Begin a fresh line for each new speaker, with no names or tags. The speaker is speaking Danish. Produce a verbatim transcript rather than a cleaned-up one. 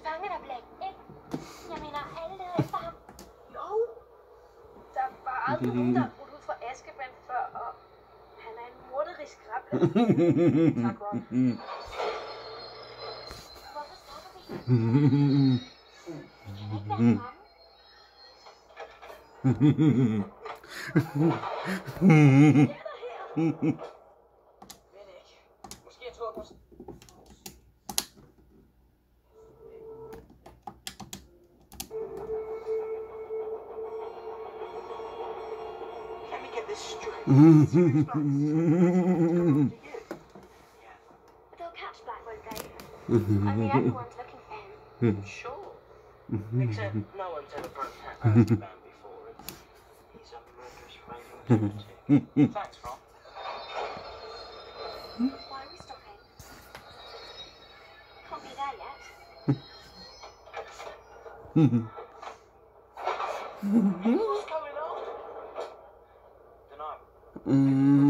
fanget af Black, ikke? Jeg mener, alle leder efter ham.
Jo. Der var aldrig nogen, der har brudt ud fra Azkaban før, og han er en morderisk rable. Tak, Ron.
Hvorfor stopper vi? Vi kan ikke være mange.
Ved det ikke. Måske jeg tror, du... Let me get this straight.
They'll catch Black, won't they? I mean, everyone's looking for him.
Sure. Except no one's ever broke that Azkaban before. He's a murderous raving lunatic. Thanks, Ron.
Why are we stopping? Can't be there yet.
What's going on? Dunno.